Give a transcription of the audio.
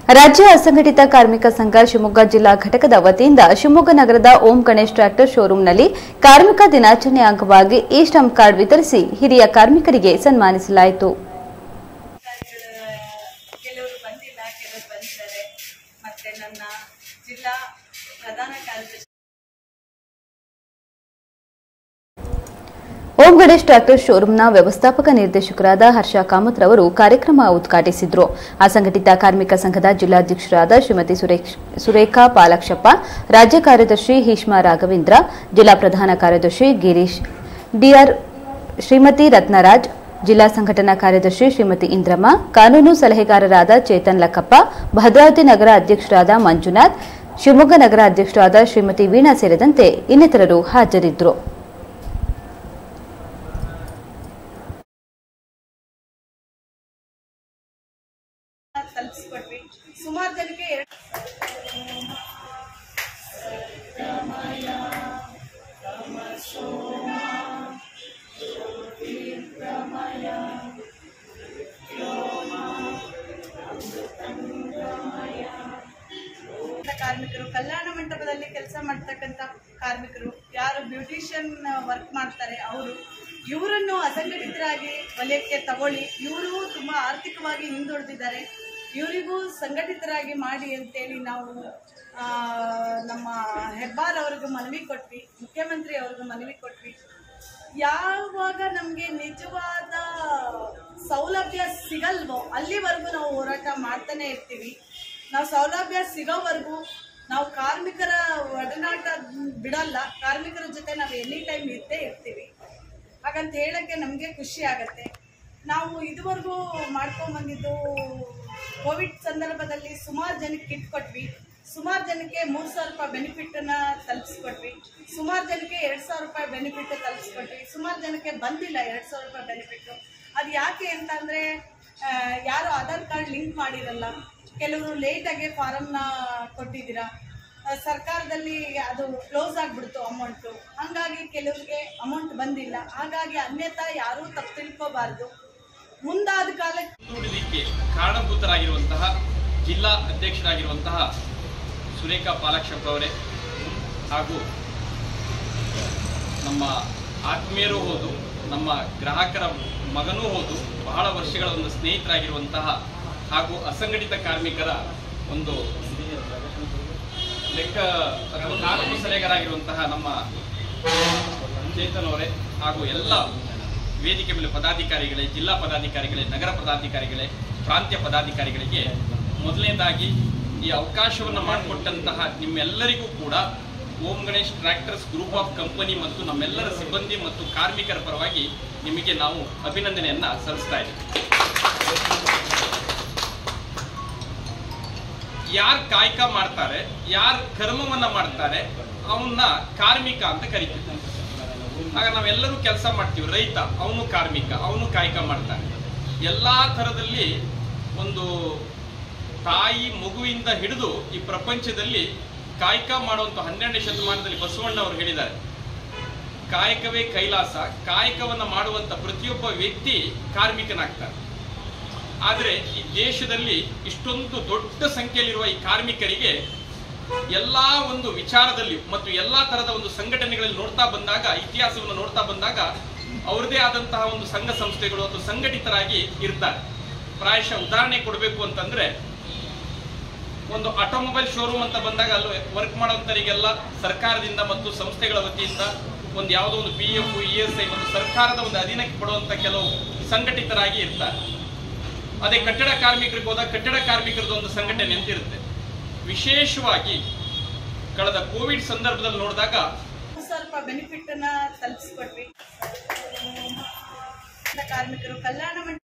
ರಾಜ್ಯ ಅಸಂಘಟಿತ ಕಾರ್ಮಿಕ ಸಂಘ ಶಿವಮೊಗ್ಗ ಜಿಲ್ಲಾ ಘಟಕದ ವತಿಯಿಂದ ಶಿವಮೊಗ್ಗ ನಗರದ ಓಂ ಗಣೇಶ್ ಟ್ರ್ಯಾಕ್ಟರ್ ಶೋರೂಂನಲ್ಲಿ ಕಾರ್ಮಿಕ ದಿನಾಚರಣೆ ಅಂಗವಾಗಿ ಇ-ಶ್ರಮ್ ಕಾರ್ಡ್ ವಿತರಿಸಿ ಹಿರಿಯ ಕಾರ್ಮಿಕರಿಗೆ ಸನ್ಮಾನಿಸಲಾಯಿತು. ಓಂ ಗಣೇಶ್ ಟ್ರ್ಯಾಕ್ಟರ್ ಶೋರೂಂನ ವ್ಯವಸ್ಥಾಪಕ ನಿರ್ದೇಶಕರಾದ ಹರ್ಷ ಕಾಮತ್ ರವರು ಕಾರ್ಯಕ್ರಮ ಉದ್ಘಾಟಿಸಿದರು. ಅಸಂಘಟಿತ ಕಾರ್ಮಿಕ ಸಂಘದ ಜಿಲ್ಲಾಧ್ಯಕ್ಷರಾದ ಶ್ರೀಮತಿ ಸುರೇಖಾ ಪಾಲಕ್ಷಪ್ಪ, ರಾಜ್ಯ ಕಾರ್ಯದರ್ಶಿ ಹೀಷ್ಮಾ ರಾಘವೇಂದ್ರ, ಜಿಲ್ಲಾ ಪ್ರಧಾನ ಕಾರ್ಯದರ್ಶಿ ಗಿರೀಶ್ ಡಿಆರ್, ಶ್ರೀಮತಿ ರತ್ನರಾಜ್, ಜಿಲ್ಲಾ ಸಂಘಟನಾ ಕಾರ್ಯದರ್ಶಿ ಶ್ರೀಮತಿ ಇಂದ್ರಮ್ಮ, ಕಾನೂನು ಸಲಹೆಗಾರರಾದ ಚೇತನ್ ಲಕ್ಕಪ್ಪ, ಭದ್ರಾವತಿ ನಗರ ಅಧ್ಯಕ್ಷರಾದ ಮಂಜುನಾಥ್, ಶಿವಮೊಗ್ಗ ನಗರ ಅಧ್ಯಕ್ಷರಾದ ಶ್ರೀಮತಿ ವೀಣಾ ಸೇರಿದಂತೆ ಇನ್ನಿತರರು ಹಾಜರಿದ್ದರು. ತಲುಪಿಸ್ಕೊಟ್ವಿ. ಸುಮಾರು ಜನಕ್ಕೆ ಕಾರ್ಮಿಕರು, ಕಲ್ಯಾಣ ಮಂಟಪದಲ್ಲಿ ಕೆಲಸ ಮಾಡ್ತಕ್ಕಂಥ ಕಾರ್ಮಿಕರು, ಯಾರು ಬ್ಯೂಟಿಷಿಯನ್ ವರ್ಕ್ ಮಾಡ್ತಾರೆ ಅವರು, ಇವರನ್ನು ಅಸಂಘಟಿತರಾಗಿ ವಲಯಕ್ಕೆ ತಗೊಳ್ಳಿ. ಇವರು ತುಂಬ ಆರ್ಥಿಕವಾಗಿ ಹಿಂದುಳಿದಿದ್ದಾರೆ, ಇವರಿಗೂ ಸಂಘಟಿತರಾಗಿ ಮಾಡಿ ಅಂತೇಳಿ ನಾವು ನಮ್ಮ ಹೆಬ್ಬಾರ್ ಅವ್ರಿಗೂ ಮನವಿ ಕೊಟ್ವಿ, ಮುಖ್ಯಮಂತ್ರಿ ಅವ್ರಿಗೂ ಮನವಿ ಕೊಟ್ವಿ. ಯಾವಾಗ ನಮಗೆ ನಿಜವಾದ ಸೌಲಭ್ಯ ಸಿಗಲ್ವೋ ಅಲ್ಲಿವರೆಗೂ ನಾವು ಹೋರಾಟ ಮಾಡ್ತಾನೆ ಇರ್ತೀವಿ. ನಾವು ಸೌಲಭ್ಯ ಸಿಗೋವರೆಗೂ ನಾವು ಕಾರ್ಮಿಕರ ಒಡನಾಟ ಬಿಡಲ್ಲ, ಕಾರ್ಮಿಕರ ಜೊತೆ ನಾವು ಎನಿ ಟೈಮ್ ಇದ್ದೇ ಇರ್ತೀವಿ. ಹಾಗಂತ ಹೇಳಕ್ಕೆ ನಮಗೆ ಖುಷಿ ಆಗತ್ತೆ. ನಾವು ಇದುವರೆಗೂ ಮಾಡ್ಕೊಂಡ್ಬಂದಿದ್ದು ಕೋವಿಡ್ ಸಂದರ್ಭದಲ್ಲಿ ಸುಮಾರು ಜನಕ್ಕೆ ಕಿಟ್ ಕೊಟ್ವಿ, ಸುಮಾರು ಜನಕ್ಕೆ 3,000 ರೂಪಾಯಿ ಬೆನಿಫಿಟನ್ನು ತಲುಪಿಸ್ಕೊಟ್ವಿ, ಸುಮಾರು ಜನಕ್ಕೆ 2,000 ರೂಪಾಯಿ ಬೆನಿಫಿಟ್ ತಲುಪಿಸ್ಕೊಟ್ವಿ, ಸುಮಾರು ಜನಕ್ಕೆ ಬಂದಿಲ್ಲ 2,000 ರೂಪಾಯಿ ಬೆನಿಫಿಟ್ಟು. ಅದು ಯಾಕೆ ಅಂತಂದರೆ ಯಾರು ಆಧಾರ್ ಕಾರ್ಡ್ ಲಿಂಕ್ ಮಾಡಿರಲ್ಲ, ಕೆಲವರು ಲೇಟಾಗಿ ಫಾರಮ್ನ ಕೊಟ್ಟಿದ್ದೀರಾ, ಸರ್ಕಾರದಲ್ಲಿ ಅದು ಕ್ಲೋಸ್ ಆಗಿಬಿಡ್ತು ಅಮೌಂಟು, ಹಾಗಾಗಿ ಕೆಲವರಿಗೆ ಅಮೌಂಟ್ ಬಂದಿಲ್ಲ. ಹಾಗಾಗಿ ಅನ್ಯಥಾ ಯಾರೂ ತಪ್ಪು ತಿಳ್ಕೋಬಾರ್ದು. ಮುಂದಾದ ಕಾಲಕ್ಕೆ ಕಾರಣಭೂತರಾಗಿರುವಂತಹ ಜಿಲ್ಲಾ ಅಧ್ಯಕ್ಷರಾಗಿರುವಂತಹ ಸುರೇಖಾ ಪಾಲಕ್ಷಪ್ಪ ಅವರೇ ಹಾಗೂ ನಮ್ಮ ಆತ್ಮೀಯರೂ ಹೌದು, ನಮ್ಮ ಗ್ರಾಹಕರ ಮಗನೂ ಹೌದು, ಬಹಳ ವರ್ಷಗಳ ಒಂದು ಸ್ನೇಹಿತರಾಗಿರುವಂತಹ ಹಾಗೂ ಅಸಂಘಟಿತ ಕಾರ್ಮಿಕರ ಒಂದು ಕಾನೂನು ಸಲಹೆಗಾರರಾಗಿರುವಂತಹ ನಮ್ಮ ಚೇತನ್ ಅವರೇ ಹಾಗೂ ಎಲ್ಲ ವೇದಿಕೆ ಮೇಲೆ ಪದಾಧಿಕಾರಿಗಳೇ, ಜಿಲ್ಲಾ ಪದಾಧಿಕಾರಿಗಳೇ, ನಗರ ಪದಾಧಿಕಾರಿಗಳೇ, ಪ್ರಾಂತ್ಯ ಪದಾಧಿಕಾರಿಗಳಿಗೆ ಮೊದಲನೇದಾಗಿ ಈ ಅವಕಾಶವನ್ನು ಮಾಡಿಕೊಟ್ಟಂತಹ ನಿಮ್ಮೆಲ್ಲರಿಗೂ ಕೂಡ Om Ganesh tractors group of company ಮತ್ತು ನಮ್ಮೆಲ್ಲರ ಸಿಬ್ಬಂದಿ ಮತ್ತು ಕಾರ್ಮಿಕರ ಪರವಾಗಿ ನಿಮಗೆ ನಾವು ಅಭಿನಂದನೆಯನ್ನ ಸಲ್ಲಿಸ್ತಾ ಇದ್ದೀವಿ. ಯಾರು ಕಾಯಕ ಮಾಡ್ತಾರೆ, ಯಾರು ಕರ್ಮವನ್ನ ಮಾಡ್ತಾರೆ ಅವನ್ನ ಕಾರ್ಮಿಕ ಅಂತ ಕರಿತೀವಿ. ಆಗ ನಾವೆಲ್ಲರೂ ಕೆಲಸ ಮಾಡ್ತೀವಿ. ರೈತ ಅವನು ಕಾರ್ಮಿಕ, ಅವನು ಕಾಯಕ ಮಾಡ್ತಾನೆ. ಎಲ್ಲಾ ಥರದಲ್ಲಿ ಒಂದು ತಾಯಿ ಮಗುವಿಂದ ಹಿಡಿದು ಈ ಪ್ರಪಂಚದಲ್ಲಿ ಕಾಯಕ ಮಾಡುವಂತ 12ನೇ ಶತಮಾನದಲ್ಲಿ ಬಸವಣ್ಣ ಅವರು ಹೇಳಿದ್ದಾರೆ, ಕಾಯಕವೇ ಕೈಲಾಸ, ಕಾಯಕವನ್ನ ಮಾಡುವಂತ ಪ್ರತಿಯೊಬ್ಬ ವ್ಯಕ್ತಿ ಕಾರ್ಮಿಕನಾಗ್ತಾನೆ. ಆದರೆ ಈ ದೇಶದಲ್ಲಿ ಇಷ್ಟೊಂದು ದೊಡ್ಡ ಸಂಖ್ಯೆಯಲ್ಲಿರುವ ಈ ಕಾರ್ಮಿಕರಿಗೆ ಎಲ್ಲಾ ಒಂದು ವಿಚಾರದಲ್ಲಿ ಮತ್ತು ಎಲ್ಲಾ ತರದ ಒಂದು ಸಂಘಟನೆಗಳಲ್ಲಿ ನೋಡ್ತಾ ಬಂದಾಗ, ಇತಿಹಾಸವನ್ನು ನೋಡ್ತಾ ಬಂದಾಗ ಅವರದೇ ಆದಂತಹ ಒಂದು ಸಂಘ ಸಂಸ್ಥೆಗಳು ಅಥವಾ ಸಂಘಟಿತರಾಗಿ ಇರ್ತಾರೆ. ಪ್ರಾಯಶಃ ಉದಾಹರಣೆ ಕೊಡಬೇಕು ಅಂತಂದ್ರೆ, ಒಂದು ಆಟೋಮೊಬೈಲ್ ಶೋರೂಮ್ ಅಂತ ಬಂದಾಗ ಅಲ್ಲಿ ವರ್ಕ್ ಮಾಡೋಂಥವರಿಗೆಲ್ಲ ಸರ್ಕಾರದಿಂದ ಮತ್ತು ಸಂಸ್ಥೆಗಳ ವತಿಯಿಂದ ಒಂದು ಯಾವುದೋ ಒಂದು PF, ESI ಮತ್ತು ಸರ್ಕಾರದ ಒಂದು ಅಧೀನಕ್ಕೆ ಕೊಡುವಂತ ಕೆಲವು ಸಂಘಟಿತರಾಗಿ ಇರ್ತಾರೆ. ಅದೇ ಕಟ್ಟಡ ಕಾರ್ಮಿಕರಿಗೆ ಹೋದಾಗ ಕಟ್ಟಡ ಕಾರ್ಮಿಕರದ ಒಂದು ಸಂಘಟನೆ ಅಂತ ಇರುತ್ತೆ. ವಿಶೇಷವಾಗಿ ಕಳೆದ ಕೋವಿಡ್ ಸಂದರ್ಭದಲ್ಲಿ ನೋಡಿದಾಗ 3,000 ರೂಪಾಯಿ ಬೆನಿಫಿಟ್ ಅನ್ನ ತಲುಪಿಸ್ಕೊಟ್ವಿ. ಕಾರ್ಮಿಕರು, ಕಲ್ಯಾಣ